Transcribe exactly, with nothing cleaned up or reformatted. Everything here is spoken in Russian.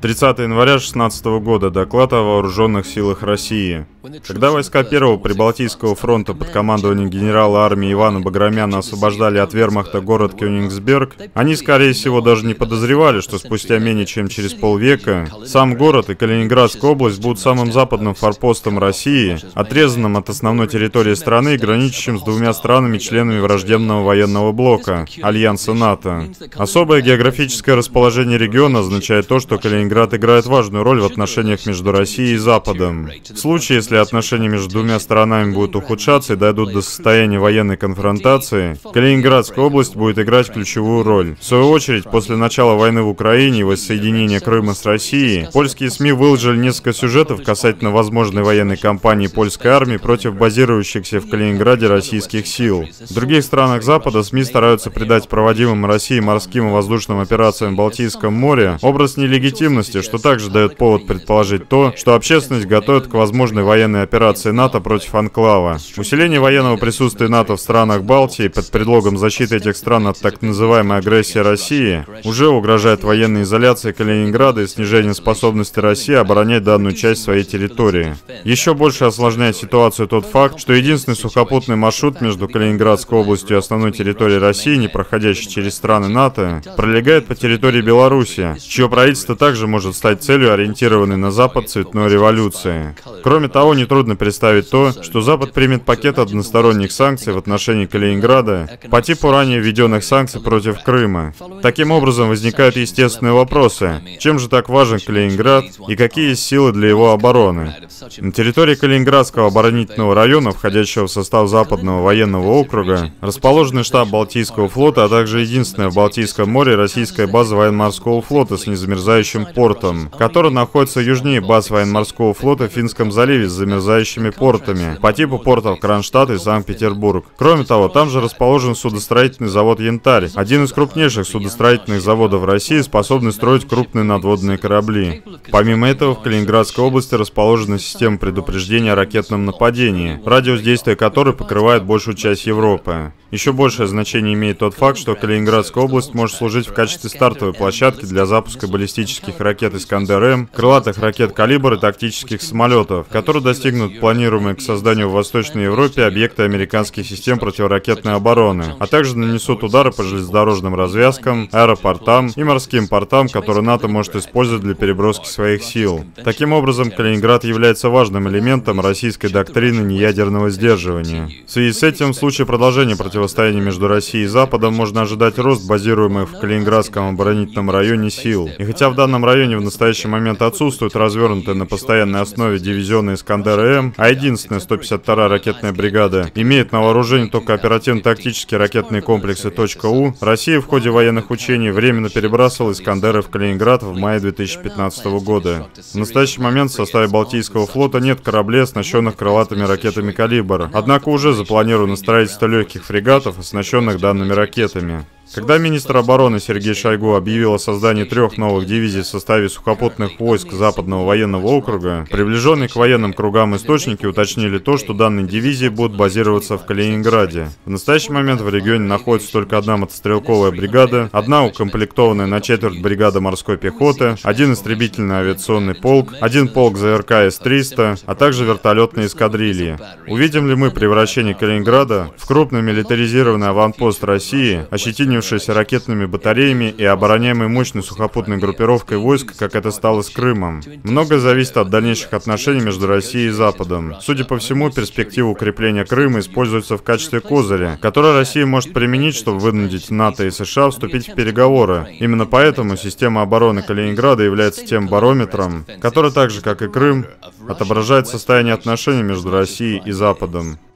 тридцатого января две тысячи шестнадцатого года. Доклад о вооруженных силах России. Когда войска Первого Прибалтийского фронта под командованием генерала армии Ивана Баграмяна освобождали от вермахта город Кёнигсберг, они, скорее всего, даже не подозревали, что спустя менее чем через полвека сам город и Калининградская область будут самым западным форпостом России, отрезанным от основной территории страны и граничащим с двумя странами-членами враждебного военного блока – Альянса НАТО. Особое географическое расположение региона означает то, что Калининград играет важную роль в отношениях между Россией и Западом. В случае, если отношения между двумя сторонами будут ухудшаться и дойдут до состояния военной конфронтации, Калининградская область будет играть ключевую роль. В свою очередь, после начала войны в Украине и воссоединения Крыма с Россией, польские СМИ выложили несколько сюжетов касательно возможной военной кампании польской армии против базирующихся в Калининграде российских сил. В других странах Запада СМИ стараются придать проводимым Россией морским и воздушным операциям в Балтийском море образ нелегитимности, что также дает повод предположить то, что общественность готовит к возможной военной операции НАТО против анклава. Усиление военного присутствия НАТО в странах Балтии под предлогом защиты этих стран от так называемой агрессии России уже угрожает военной изоляции Калининграда и снижению способности России оборонять данную часть своей территории. Еще больше осложняет ситуацию тот факт, что единственный сухопутный маршрут между Калининградской областью и основной территорией России, не проходящий через страны НАТО, пролегает по территории Беларуси, чье правительство также может стать целью ориентированной на Запад цветной революции. Кроме того, нетрудно представить то, что Запад примет пакет односторонних санкций в отношении Калининграда по типу ранее введенных санкций против Крыма. Таким образом, возникают естественные вопросы. Чем же так важен Калининград и какие есть силы для его обороны? На территории Калининградского оборонительного района, входящего в состав Западного военного округа, расположен штаб Балтийского флота, а также единственная в Балтийском море российская база военно-морского флота с незамерзающим портом, которая находится южнее баз военно-морского флота в Финском заливе с замерзающими портами, по типу портов Кронштадт и Санкт-Петербург. Кроме того, там же расположен судостроительный завод «Янтарь», один из крупнейших судостроительных заводов в России, способный строить крупные надводные корабли. Помимо этого, в Калининградской области расположена система предупреждения о ракетном нападении, радиус действия которой покрывает большую часть Европы. Еще большее значение имеет тот факт, что Калининградская область может служить в качестве стартовой площадки для запуска баллистических ракет «Искандер-М», крылатых ракет «Калибр» и тактических самолетов, которые достигнут планируемые к созданию в Восточной Европе объекты американских систем противоракетной обороны, а также нанесут удары по железнодорожным развязкам, аэропортам и морским портам, которые НАТО может использовать для переброски своих сил. Таким образом, Калининград является важным элементом российской доктрины неядерного сдерживания. В связи с этим, в случае продолжения противостояния между Россией и Западом можно ожидать рост базируемых в Калининградском оборонительном районе сил. И хотя в данном районе в настоящий момент отсутствуют развернутые на постоянной основе дивизионы «Искандер-М», а единственная сто пятьдесят вторая ракетная бригада имеет на вооружении только оперативно-тактические ракетные комплексы .У, Россия в ходе военных учений временно перебрасывала «Искандеры» в Калининград в мае две тысячи пятнадцатого года. В настоящий момент в составе Балтийского флота нет кораблей, оснащенных крылатыми ракетами «Калибр», однако уже запланировано строительство легких фрегатов, оснащенных данными ракетами. Когда министр обороны Сергей Шойгу объявил о создании трех новых дивизий в составе сухопутных войск Западного военного округа, приближенные к военным кругам источники уточнили то, что данные дивизии будут базироваться в Калининграде. В настоящий момент в регионе находится только одна мотострелковая бригада, одна укомплектованная на четверть бригада морской пехоты, один истребительный авиационный полк, один полк ЗРК С триста, а также вертолетные эскадрильи. Увидим ли мы превращение Калининграда в крупный милитаризированный аванпост России, ощетинившийся ракетными батареями и обороняемой мощной сухопутной группировкой войск, как это стало с Крымом? Многое зависит от дальнейших отношений между Россией и Западом. Судя по всему, перспектива укрепления Крыма используется в качестве козыря, который Россия может применить, чтобы вынудить НАТО и США вступить в переговоры. Именно поэтому система обороны Калининграда является тем барометром, который, так же как и Крым, отображает состояние отношений между Россией и Западом.